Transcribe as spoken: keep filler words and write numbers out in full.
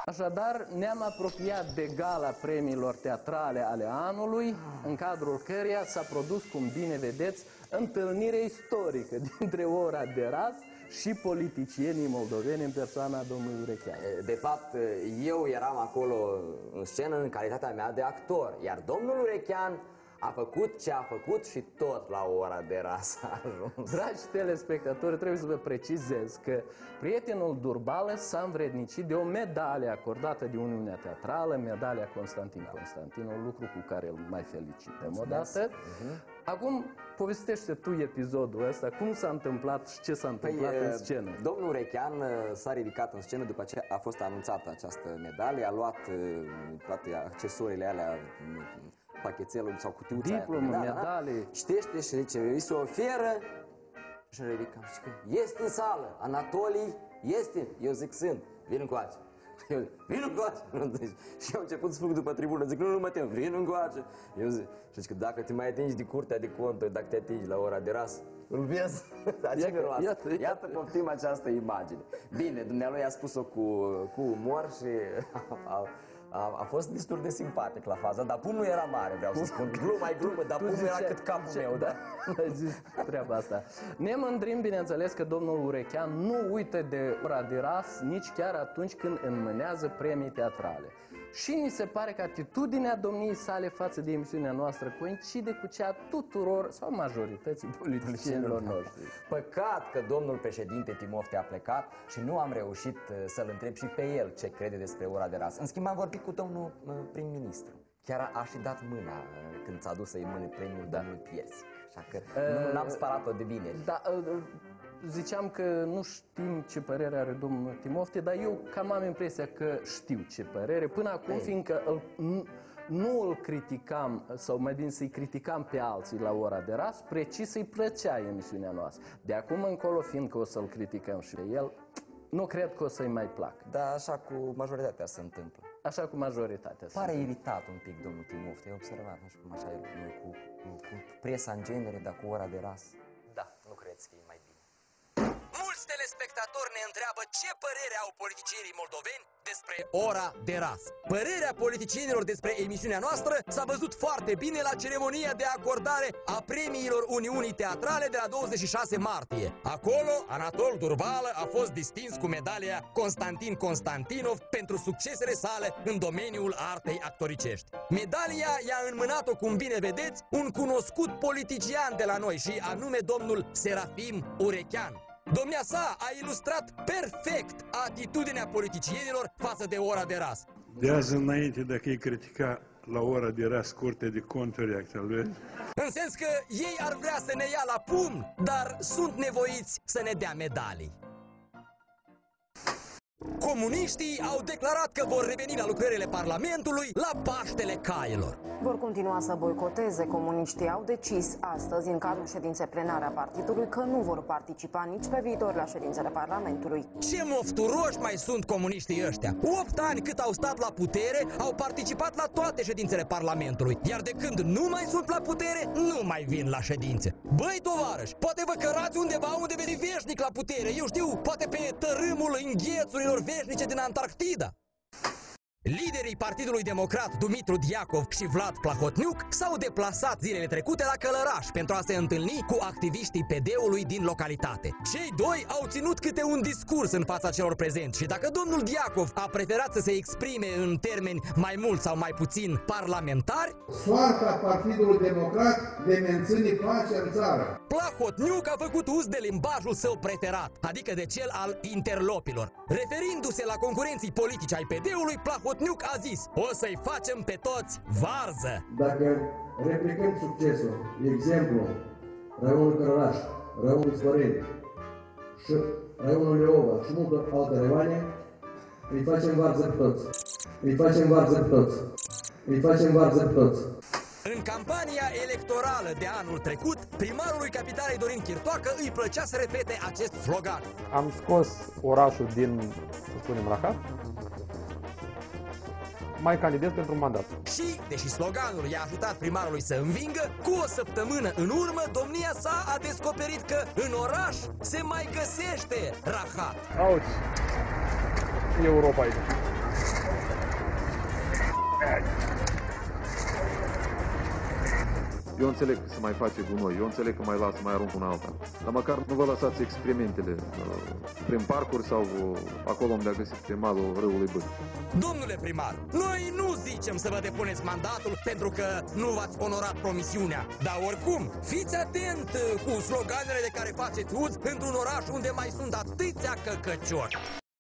Așadar, ne-am apropiat de gala premiilor teatrale ale anului, în cadrul căreia s-a produs, cum bine vedeți, întâlnire istorică dintre Ora de Ras și politicienii moldoveni în persoana domnului Urechean. De fapt, eu eram acolo în scenă în calitatea mea de actor, iar domnul Urechean a făcut ce a făcut și tot la Ora de Ras a ajuns. Dragi telespectatori, trebuie să vă precizez că prietenul Durbală s-a învrednicit de o medalie acordată de Uniunea Teatrală, medalia Constantin Constantinov, lucru cu care îl mai felicităm odată. Uh-huh. Acum, povestește tu episodul ăsta, cum s-a întâmplat și ce s-a întâmplat păi, în scenă. Domnul Urechean s-a ridicat în scenă după ce a fost anunțată această medalie, a luat toate accesoriile alea, pachetelul sau cutiuța diplomă, aia, medalii. Citește și zice, îi se oferă și ridicăm. Și că este în sală, Anatolii, este. Eu zic, sunt, vin încoace. Eu zic, vin încoace. Și eu început să fug după tribună, zic, nu, nu mă tem, vin încoace. Eu zic, și zic, dacă te mai atingi de curtea de conturi, dacă te atingi la Ora de Ras, îl vezi? Iată, iată, iată poftim această imagine. Bine, dumnealui a spus-o cu, cu umor și a, a, a fost destul de simpatic la faza, dar pumnul era mare, vreau să spun. Glumă-i glumă, dar pumnul era cât capul meu, da? Ai zis treaba asta. Ne mândrim, bineînțeles, că domnul Urechean nu uită de Ora de Ras nici chiar atunci când înmânează premii teatrale. Și mi se pare că atitudinea domniei sale față de emisiunea noastră coincide cu cea tuturor sau majorității politicienilor noștri. Păcat că domnul președinte Timofte a plecat și nu am reușit să-l întreb și pe el ce crede despre Ora de Ras. În schimb, am vorbit cu domnul prim-ministru. Chiar a și dat mâna când s-a dus să-i mâne premiul da. domnului Piersic. Așa că uh, n-am sparat-o de bine. Da, uh, ziceam că nu știm ce părere are domnul Timofte, dar eu cam am impresia că știu ce părere. Până acum, Ei. fiindcă îl, nu, nu îl criticam, sau mai bine să-i criticam pe alții la Ora de Ras, precis îi plăcea emisiunea noastră. De acum încolo, fiindcă o să-l criticăm și pe el, nu cred că o să-i mai placă. Da, așa cu majoritatea se întâmplă. Așa cu majoritatea se Pare întâmplă. iritat un pic domnul Timofte, e observat, nu știu cum așa e cu, cu, cu presa în genere, dar cu Ora de Ras. Da, nu credeți că e mai bine. Mulți telespectatori ne întreabă ce părere au politicienii moldoveni despre Ora de Ras. Părerea politicienilor despre emisiunea noastră s-a văzut foarte bine la ceremonia de acordare a premiilor Uniunii Teatrale de la douăzeci și șase martie. Acolo, Anatol Durbală a fost distins cu medalia Constantin Constantinov pentru succesele sale în domeniul artei actoricești. Medalia i-a înmânat-o, cum bine vedeți, un cunoscut politician de la noi și anume domnul Serafim Urechean. Domnia sa a ilustrat perfect atitudinea politicienilor față de Ora de Ras. De azi înainte, dacă îi critica la Ora de Ras Curtea de Conturi actuală, în sens că ei ar vrea să ne ia la pumn, dar sunt nevoiți să ne dea medalii. Comuniștii au declarat că vor reveni la lucrările Parlamentului la Paștele Cailor. Vor continua să boicoteze. Comuniștii au decis astăzi, în cadrul ședinței plenare a partidului, că nu vor participa nici pe viitor la ședințele Parlamentului. Ce mofturoși mai sunt comuniștii ăștia! Opt ani cât au stat la putere, au participat la toate ședințele Parlamentului, iar de când nu mai sunt la putere, nu mai vin la ședințe. Băi, tovarăși, poate vă cărați undeva unde veți veșnic la putere, eu știu, poate pe tărâmul înghețurilor veșnice din Antarctida. Liderii Partidului Democrat Dumitru Diacov și Vlad Plahotniuc s-au deplasat zilele trecute la Călăraș pentru a se întâlni cu activiștii P D-ului din localitate. Cei doi au ținut câte un discurs în fața celor prezenți și dacă domnul Diacov a preferat să se exprime în termeni mai mult sau mai puțin parlamentari, soarta Partidului Democrat de menține pacea în țară. Plahotniuc a făcut uz de limbajul său preferat, adică de cel al interlopilor. Referindu-se la concurenții politici ai P D-ului, Plahotniuc Plahotniuc a zis, o să-i facem pe toți varză. Dacă replicăm succesul, de exemplu, raionul Călăraș, raionul Ispăreni și raionul Leova și multe alte raioane, îi facem varză pe toți. Îi facem varză pe toți. Îi facem varză pe toți. În campania electorală de anul trecut, primarului capitalei Dorin Chirtoacă îi plăcea să repete acest slogan. Am scos orașul din, să spunem, rahat. Mai candidez pentru un mandat. Și, deși sloganul i-a ajutat primarului să învingă, cu o săptămână în urmă, domnia sa a descoperit că în oraș se mai găsește rahat. Auzi, Europa aici. Eu înțeleg că se mai face gunoi, eu înțeleg că mai lasă, mai arunc una alta. Dar măcar nu vă lăsați experimentele uh, prin parcuri sau uh, acolo unde a găsit pe malul râului Bât. Domnule primar, noi nu zicem să vă depuneți mandatul pentru că nu v-ați onorat promisiunea. Dar oricum, fiți atent cu sloganele de care faceți uz într-un oraș unde mai sunt atâția căcăciori.